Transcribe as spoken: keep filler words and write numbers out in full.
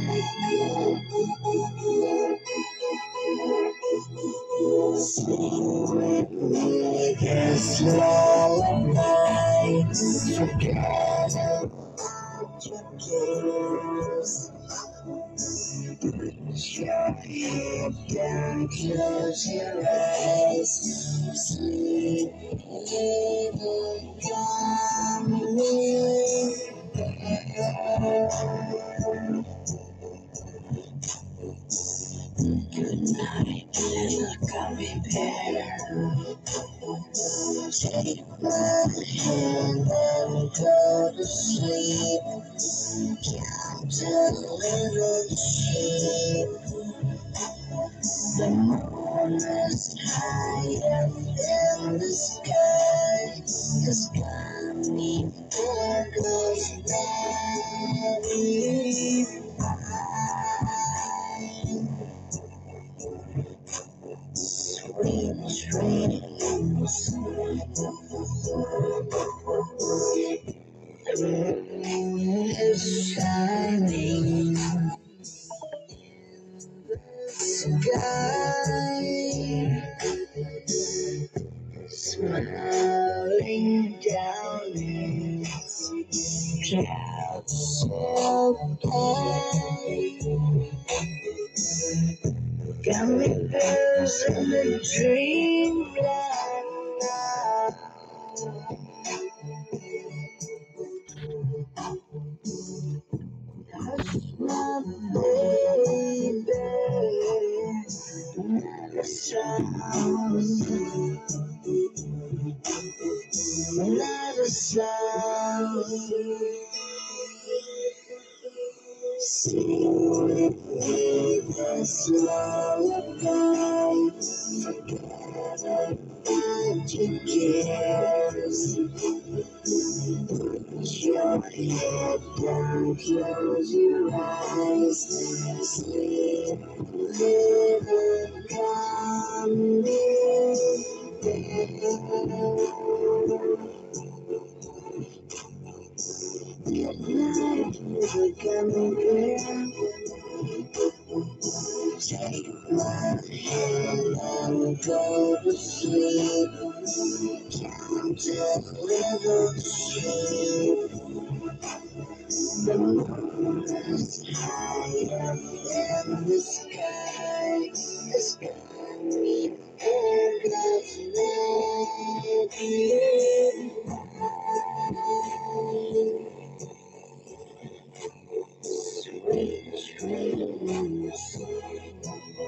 Sleep with me, this lullaby. Forget about your cares. Put your head down, close your eyes. Sleep, little darling. Good night, little gummy bear. Take my hand and go to sleep. Count a little sheep. The moon is high up in the sky. It's got me burgers ready. Sweet dreams. The moon is shining sky, smiling down its clouds of pain. Gummy bears in the dreamland now. Hush, my baby, not a sound, not a sound. Sing with me this lullaby. Forget about your cares. Put your head down, close your eyes. Sleep, little gummy bear. Good night, little gummy bear. Take my hand and go to sleep. Count a little sheep. The moon is high up in the sky. It's got me burgers ready. Sweet dreams.